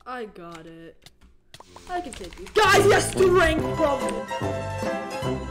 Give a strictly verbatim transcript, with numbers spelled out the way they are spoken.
I got it. I can take these. Guys, he has strength problem.